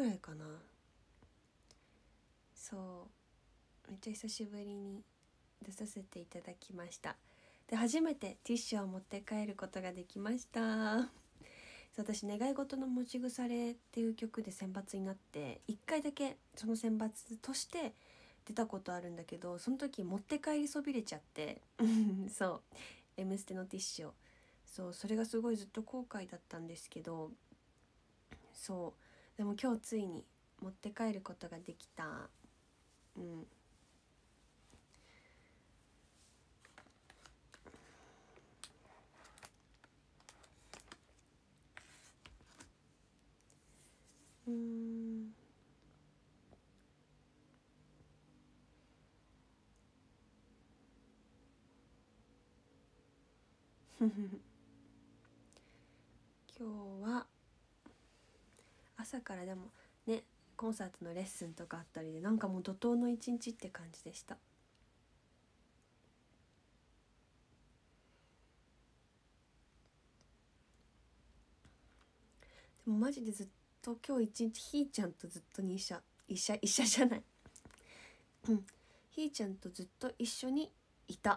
ぐらいかな。そうめっちゃ久しぶりに出させていただきました。で初めてティッシュを持って帰ることができました。私願い事の持ち腐れっていう曲で選抜になって1回だけその選抜として出たことあるんだけど、その時持って帰りそびれちゃってそう「Mステ」のティッシュを。それがすごいずっと後悔だったんですけど、でも今日ついに持って帰ることができた。今日は朝からでもねコンサートのレッスンとかあったりで、なんかもう怒涛の一日って感じでした。でもマジでずっと今日一日ひーちゃんとずっと医者じゃないひーちゃんとずっと一緒にいた。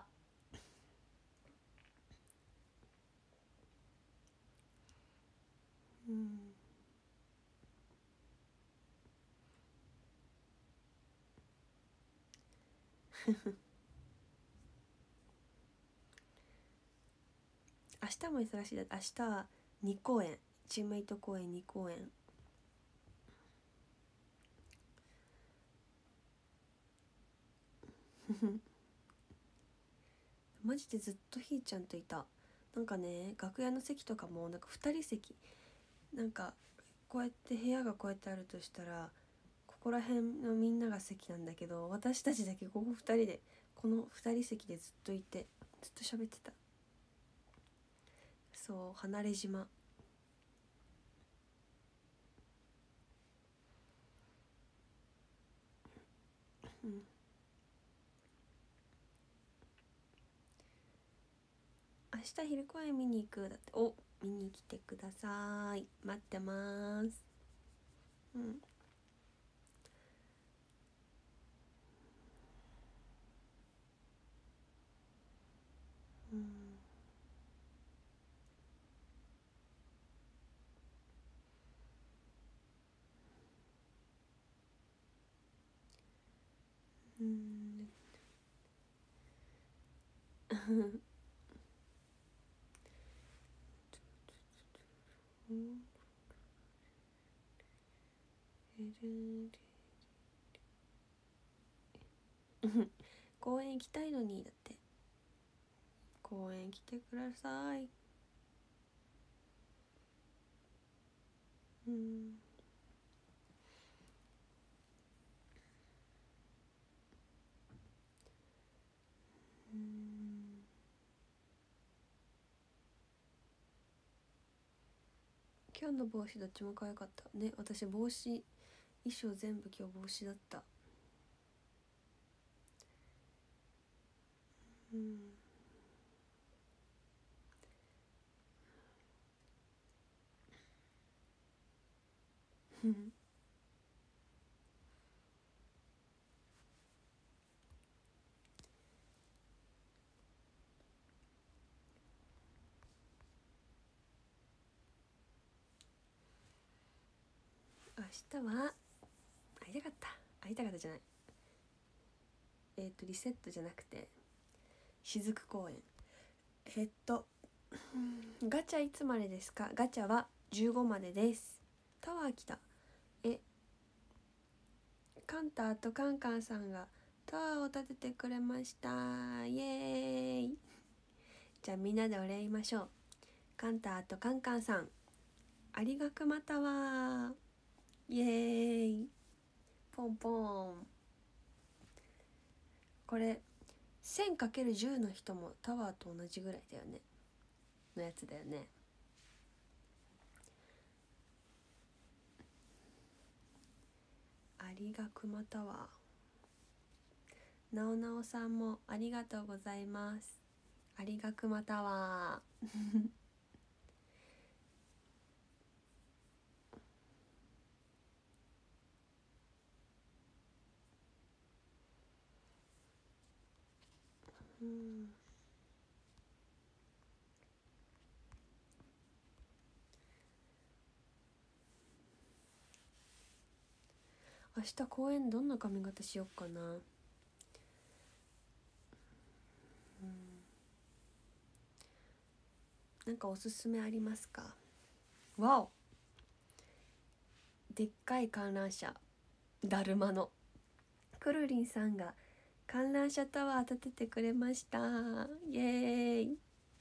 明日も忙しいだ。明日は2公演、チームメイト公演2公演。マジでずっとひーちゃんといた。なんかね楽屋の席とかもなんか2人席、なんかこうやって部屋がこうやってあるとしたらここら辺のみんなが席なんだけど、私たちだけここ2人でこの2人席でずっといてずっと喋ってた。離れ島。明日昼公演見に行くだって。見に来てください、待ってます。公園行きたいのにだって。公園来てください。今日の帽子どっちも可愛かったね。私帽子衣装全部今日帽子だった。明日は会いたかったじゃない、リセットじゃなくて雫公園。ガチャいつまでですか？ガチャは15までです。タワー来た。カンタとカンカンさんがタワーを建ててくれました。イエーイ。じゃあみんなでお礼言いましょう。カンタとカンカンさんありがくまタワー、イエーイ。ポンポン。これ 1000×10 の人もタワーと同じぐらいだよねのやつだよね。ありがくまタワー。なおなおさんもありがとうございます。ありがくまタワーん。明日公園どんな髪型しよっかな。なんかおすすめありますか？わお、でっかい観覧車、だるまのくるりんさんが観覧車タワー建ててくれました。イエーイ。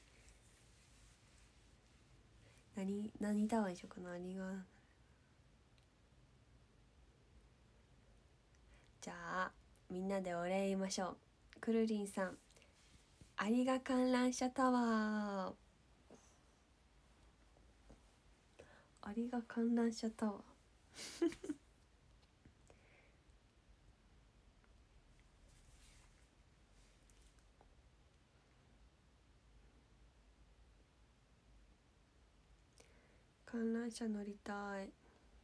何タワーにしようかな。じゃあみんなでお礼言いましょう。くるりんさん、ありが観覧車タワー。ありが観覧車タワー。観覧車乗りたい。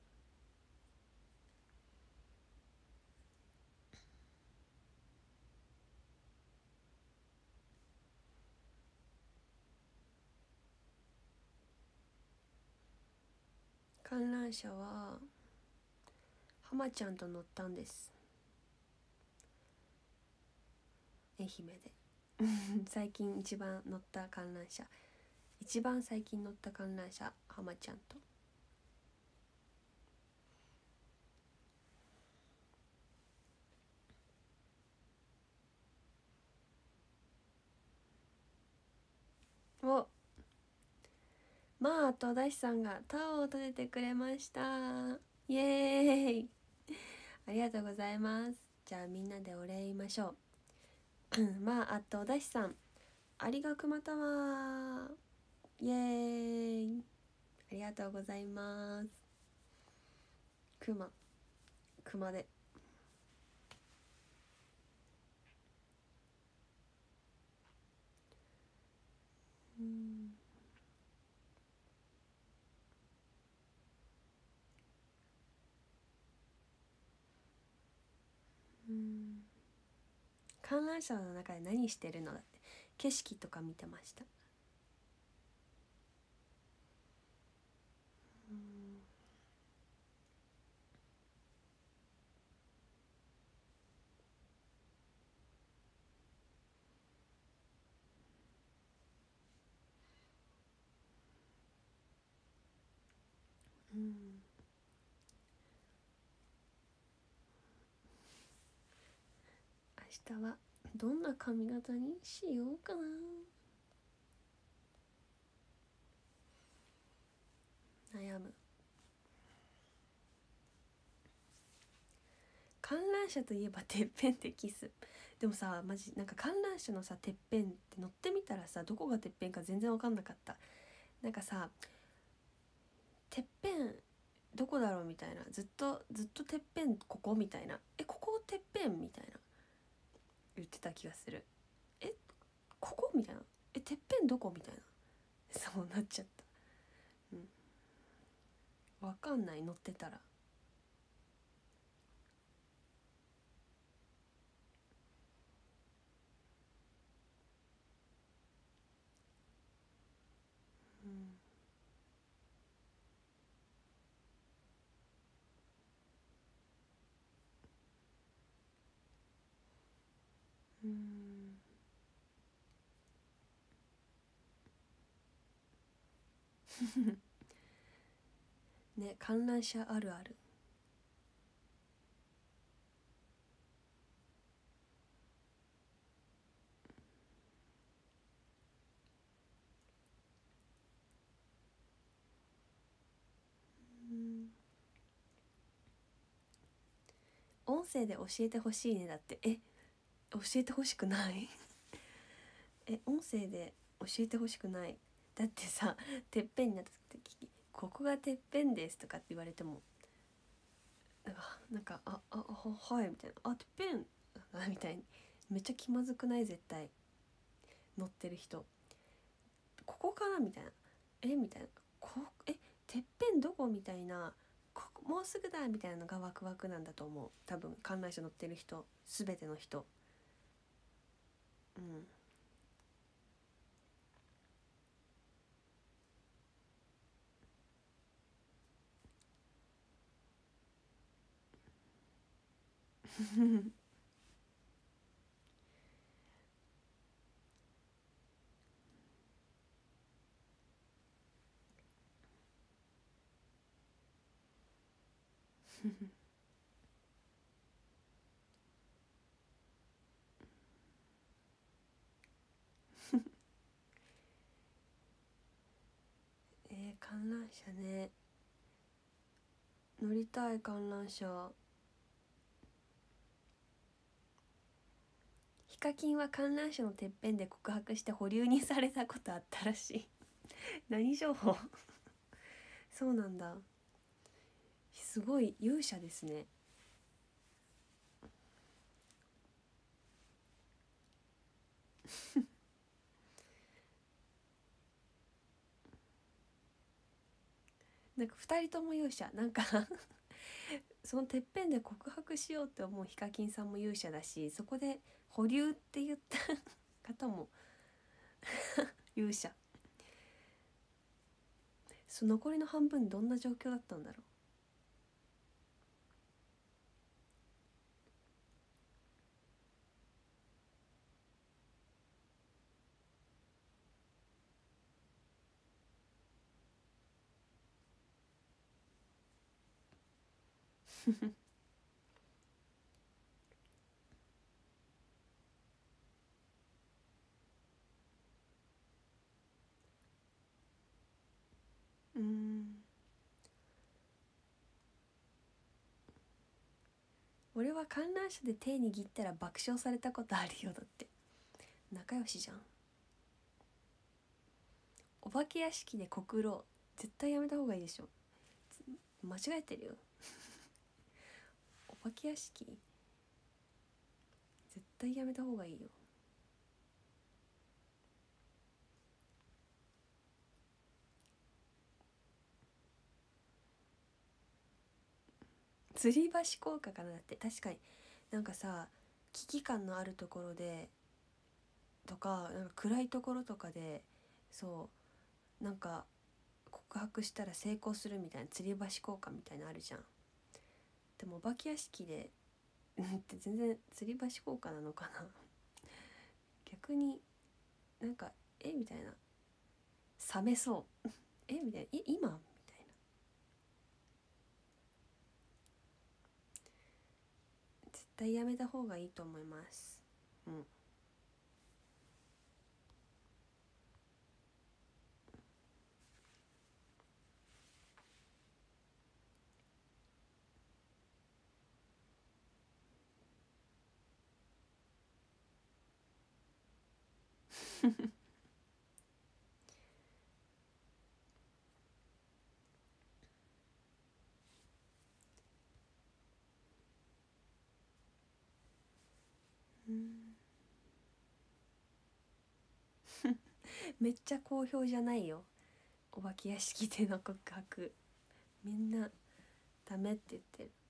観覧車は浜ちゃんと乗ったんです、愛媛で。最近一番乗った観覧車、一番最近乗った観覧車、浜ちゃんと。お、まあ戸田さんがタワーを立ててくれました。イエーイ。ありがとうございます。じゃあみんなでお礼言いましょう。まあ戸田さん、ありがくまタワー。イエーイ。ありがとうございます。熊で。観覧車の中で何してるのだって、景色とか見てました。明日はどんな髪型にしようかな。悩む。観覧車といえばてっぺんってキス。でもさ、マジなんか観覧車のさてっぺんって乗ってみたらさ、どこがてっぺんか全然分かんなかった。なんかさ、てっぺんどこだろうみたいな、ずっとてっぺんここみたいな、ここてっぺんみたいな言ってた気がする。ここみたいな、てっぺんどこみたいな、そうなっちゃった。分かんない、乗ってたら。ね、観覧車あるある。音声で教えてほしいねだって。教えてほしくない音声で教えてほしくない。だってさ、てっぺんになった時、ここがてっぺんですとかって言われても、なんかはいみたいな、てっぺんみたいにめっちゃ気まずくない？絶対乗ってる人、ここかなみたいな、みたいな、てっぺんどこみたいな、もうすぐだみたいなのがワクワクなんだと思う。多分観覧車乗ってる人、全ての人。 観覧車ね、乗りたい観覧車。ヒカキンは観覧車のてっぺんで告白して保留にされたことあったらしい。何情報？そうなんだ。すごい勇者ですね。なんか2人とも勇者、なんかそのてっぺんで告白しようって思うヒカキンさんも勇者だし、そこで保留って言った方も勇者。その残りの半分どんな状況だったんだろう。俺は観覧車で手握ったら爆笑されたことあるよ。だって仲良しじゃん。お化け屋敷で告ろう、絶対やめた方がいいでしょ。間違えてるよ。お化け屋敷絶対やめた方がいいよ。吊り橋効果かな。だって確かになんかさ、危機感のあるところでとか、なんか暗いところとかで、そうなんか告白したら成功するみたいな吊り橋効果みたいなのあるじゃん。でもお化け屋敷でって全然吊り橋効果なのかな。逆になんかみたいな、冷めそうみたいな、今みたいな。絶対やめた方がいいと思います。めっちゃ好評じゃないよ、お化け屋敷での告白。みんなダメって言ってる。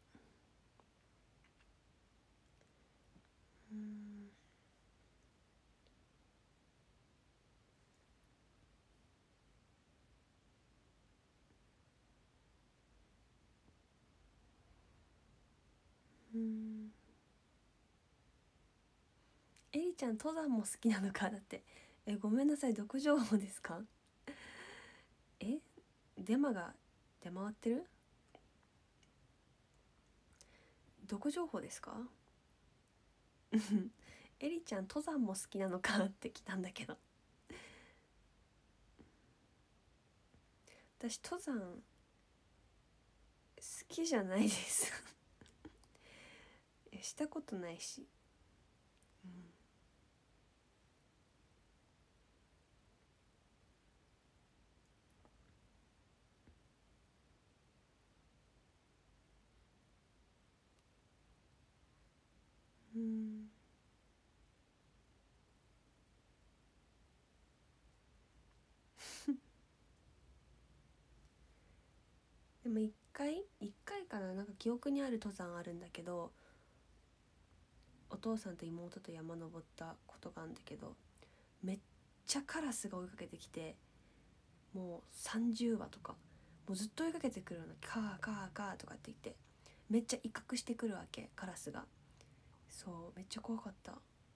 エリちゃん登山も好きなのか。だってごめんなさい、毒情報ですか？デマが出回ってる？毒情報ですか？エリちゃん登山も好きなのかって来たんだけど。私登山好きじゃないですしたことないし、でも一回かな、なんか記憶にある登山あるんだけど、お父さんと妹と山登ったことがあるんだけど、めっちゃカラスが追いかけてきて、もう30羽とか、もうずっと追いかけてくるの。カーカーカーとかって言って、めっちゃ威嚇してくるわけ、カラスが。 そうめっちゃ怖かった。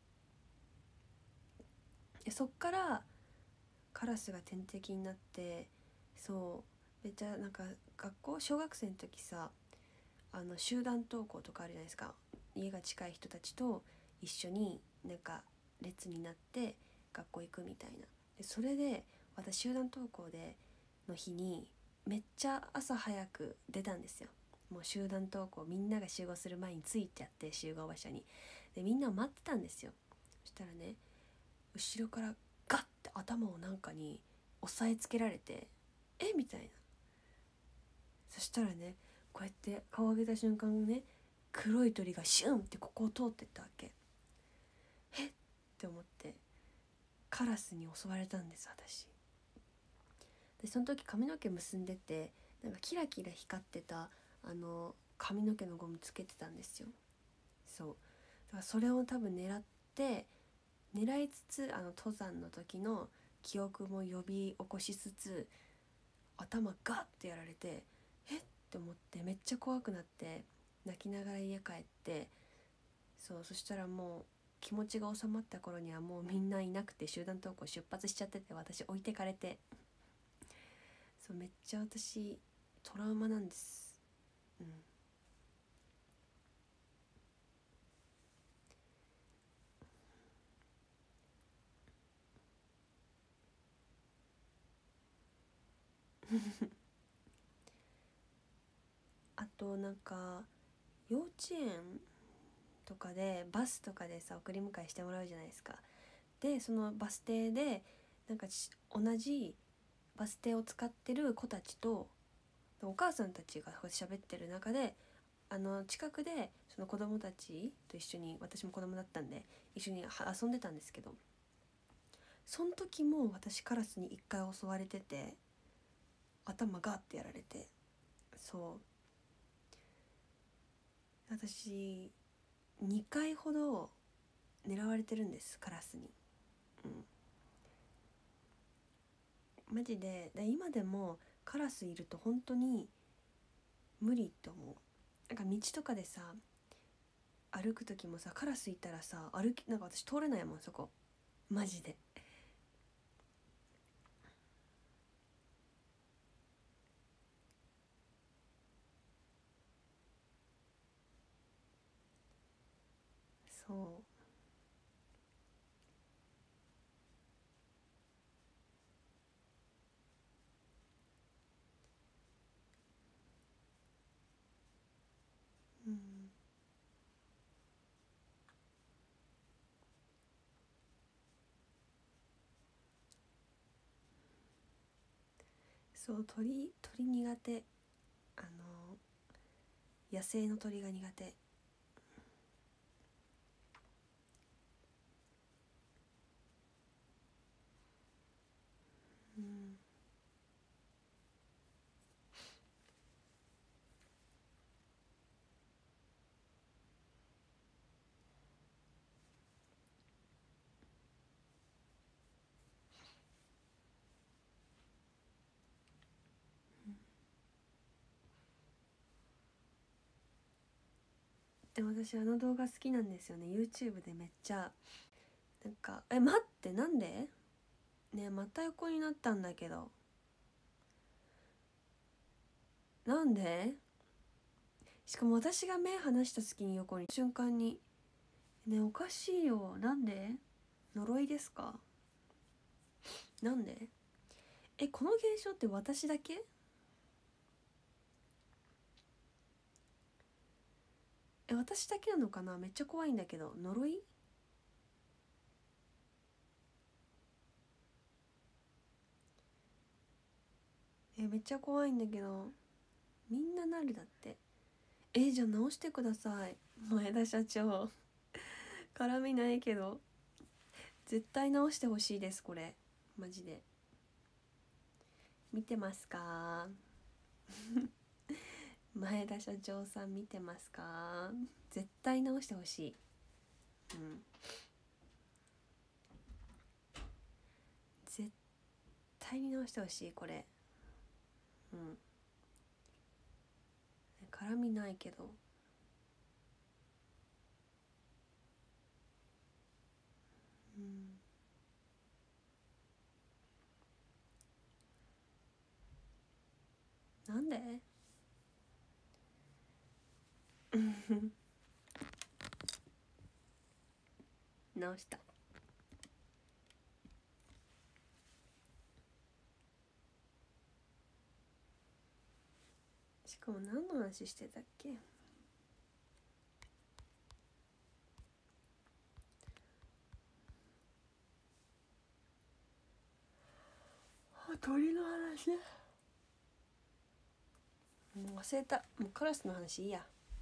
そっからカラスが天敵になって、そうめっちゃなんか小学生の時さ、集団登校とかあるじゃないですか。家が近い人たちと一緒になんか列になって学校行くみたいな。でそれで私集団登校での日にめっちゃ朝早く出たんですよ。もう集団登校みんなが集合する前に着いちゃって、集合場所に。でみんなを待ってたんですよ。そしたらね、後ろからガッて頭をなんかに押さえつけられて、みたいな。そしたらね、こうやって顔を上げた瞬間ね、黒い鳥がシュンってここを通ってったわけ。って思って、カラスに襲われたんです私。でその時髪の毛結んでて、なんかキラキラ光ってた髪の毛のゴムつけてたんですよ。そうだからそれを多分狙いつつ、登山の時の記憶も呼び起こしつつ、頭ガッてやられて、って思ってめっちゃ怖くなって、泣きながら家帰って、そしたらもう気持ちが収まった頃にはもうみんないなくて、集団登校出発しちゃってて、私置いてかれて、めっちゃ私トラウマなんです。あとなんか幼稚園とかでバスとかでさ送り迎えしてもらうじゃないですか。でそのバス停でなんか同じバス停を使ってる子たちとお母さんたちが喋ってる中で、近くでその子供たちと一緒に、私も子供だったんで一緒に遊んでたんですけど、その時も私カラスに一回襲われてて、頭ガーってやられて、私2回ほど狙われてるんです、カラスに。マジで。今でもカラスいると本当に無理って思う。なんか道とかでさ歩く時もさ、カラスいたらさ、なんか私通れないもん、そこマジで。そう、鳥苦手。野生の鳥が苦手。でも私動画好きなんですよね。 YouTube でめっちゃなんか待って、なんでね、また横になったんだけど、なんで。しかも私が目離した隙に横に瞬間にね、おかしいよ。なんで？呪いですか？なんで？この現象って私だけ？私だけなのかな。めっちゃ怖いんだけど。呪い？めっちゃ怖いんだけど、みんななるだって。じゃあ直してください、前田社長。絡みないけど絶対直してほしいです、これマジで。見てますか？前田社長さん見てますか？絶対直してほしい。絶対に直してほしい、これ。絡みないけど。 直した。しかも何の話してたっけ。鳥の話、もう忘れた。もうカラスの話いいや。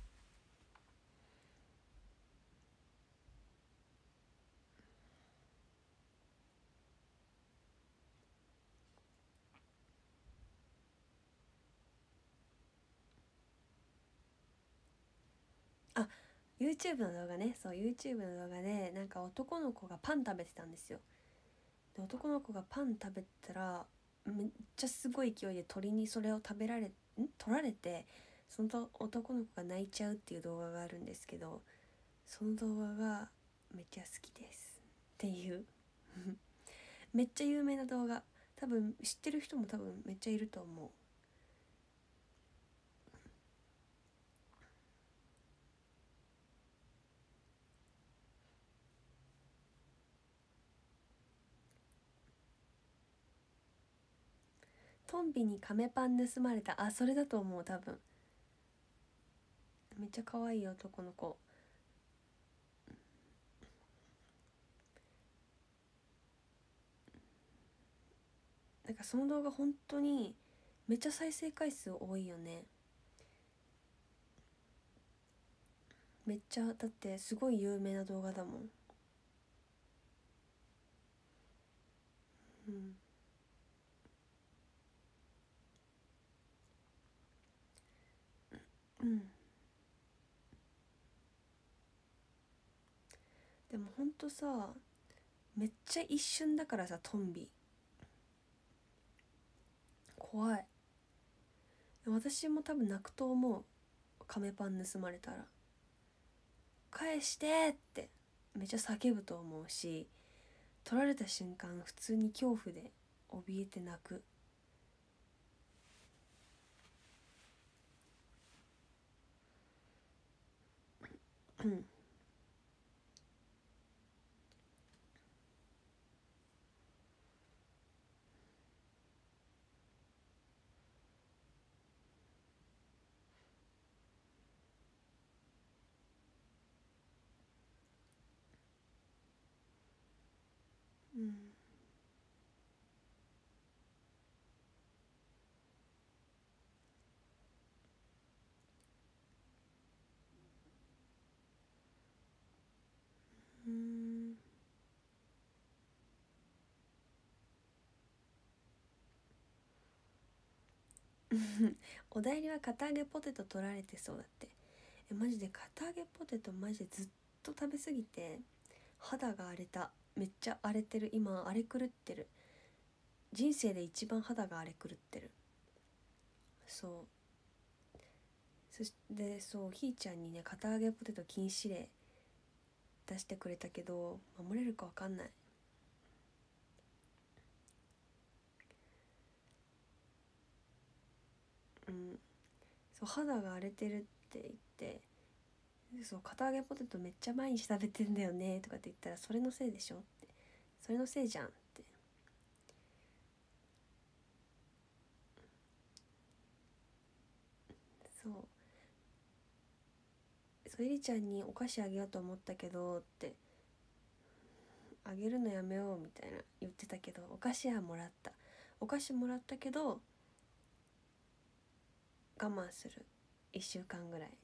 あ、 YouTube の動画ね。そう YouTube の動画でなんか男の子がパン食べてたんですよ。で男の子がパン食べたらめっちゃすごい勢いで鳥にそれを取られて、その男の子が泣いちゃうっていう動画があるんですけど、その動画がめっちゃ好きですっていうめっちゃ有名な動画、多分知ってる人も多分めっちゃいると思う。トンビに亀パン盗まれた、あ、それだと思う。多分めっちゃ可愛い男の子。なんかその動画本当にめっちゃ再生回数多いよね。めっちゃ、だってすごい有名な動画だもん。うん。でもほんとさ、めっちゃ一瞬だからさ、トンビ怖い。私も多分泣くと思う。亀パン盗まれたら返してってめっちゃ叫ぶと思うし、取られた瞬間普通に恐怖で怯えて泣く。うんうんうんお代理は堅揚げポテト取られてそうだって。マジで堅揚げポテトマジでずっと食べ過ぎて肌が荒れた。めっちゃ荒れてる。今荒れ狂ってる。人生で一番肌が荒れ狂ってる。そうそしてそうひーちゃんにね堅揚げポテト禁止令出してくれたけど守れるか分かんない。うん、そう肌が荒れてるって言って、そう堅揚げポテトめっちゃ毎日食べてんだよねとかって言ったら、それのせいでしょって、それのせいじゃんって。そうエリちゃんにお菓子あげようと思ったけどって、あげるのやめようみたいな言ってたけど、お菓子はもらった。お菓子もらったけど我慢する。1週間ぐらい。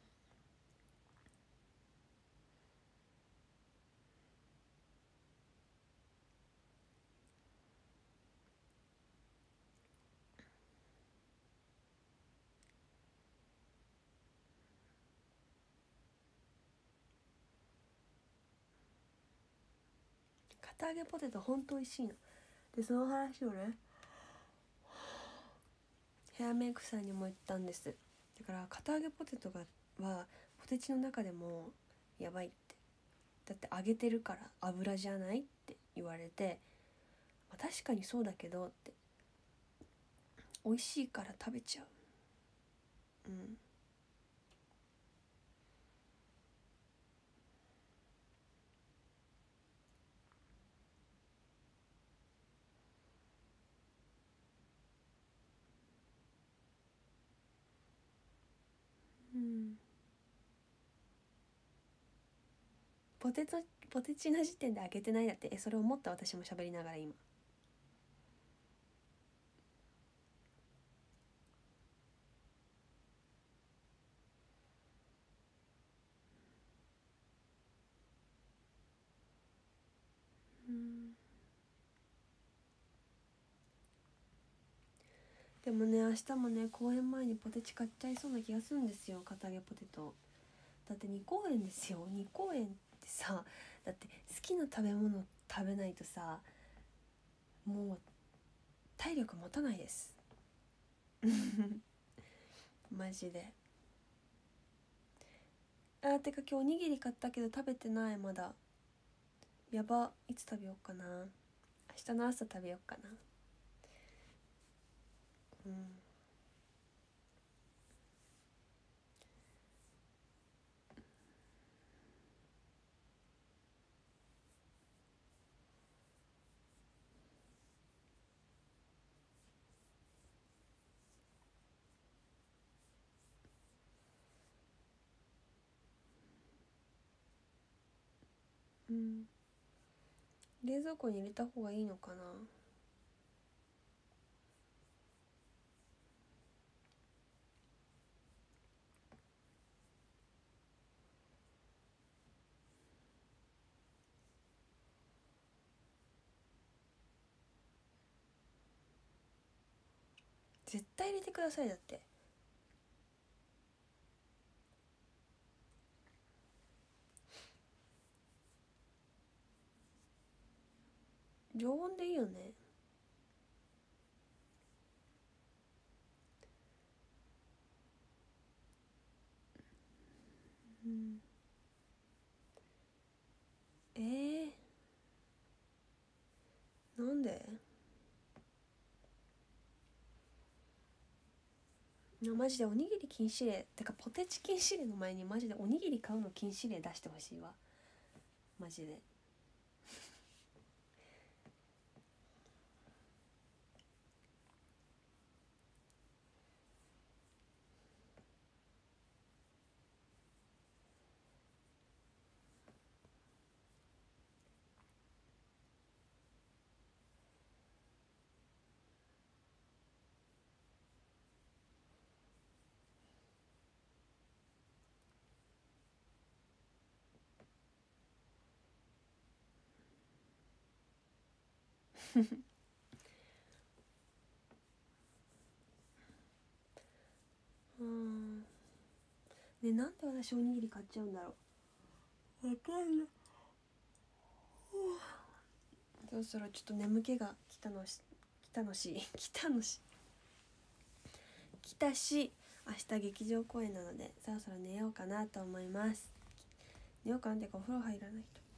堅揚げポテトほんと美味しいの。でその話をねヘアメイクさんにも言ったんです。だから堅揚げポテトはポテチの中でもやばいって、だって揚げてるから油じゃないって言われて、まあ、確かにそうだけどって、美味しいから食べちゃう。うんポテチな時点で開けてないだって。それ思った私も喋りながら今。でもね、明日もね、公演前にポテチ買っちゃいそうな気がするんですよ。片揚げポテトだって2公演ですよ。2公演ってさ、だって好きな食べ物食べないとさ、もう体力持たないですマジで。てか今日おにぎり買ったけど食べてない。まだやば。いつ食べようかな。明日の朝食べようかな。冷蔵庫に入れた方がいいのかな。絶対入れてください。だって常温でいいよね。なんでマジでおにぎり禁止令てかポテチ禁止令の前にマジでおにぎり買うの禁止令出してほしいわ。マジでね、なんで私おにぎり買っちゃうんだろう。わかんない。そろそろちょっと眠気が来たし明日劇場公演なのでそろそろ寝ようかなと思います。寝ようかなってかお風呂入らないと。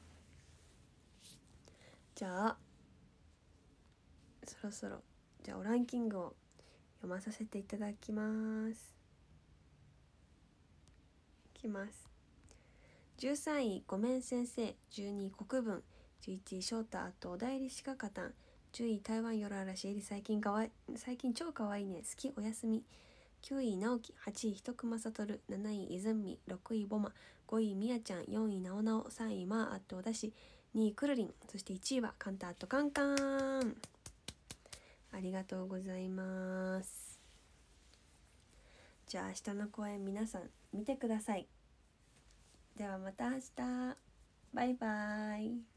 じゃあそろそろじゃあランキングを読まさせていただきます。いきます。13位ごめん先生、12位国文、11位翔太とおだいりしか勝たん、10位台湾夜嵐えり最近超かわいいね好きおやすみ、9位直樹、8位一熊悟、7位泉、6位ボマ、5位みやちゃん、4位なおなお、3位まあとおだし、2位くるりん、そして1位はカンタカンカン。ありがとうございます。じゃあ明日の公演皆さん見てください。ではまた明日。バイバイ。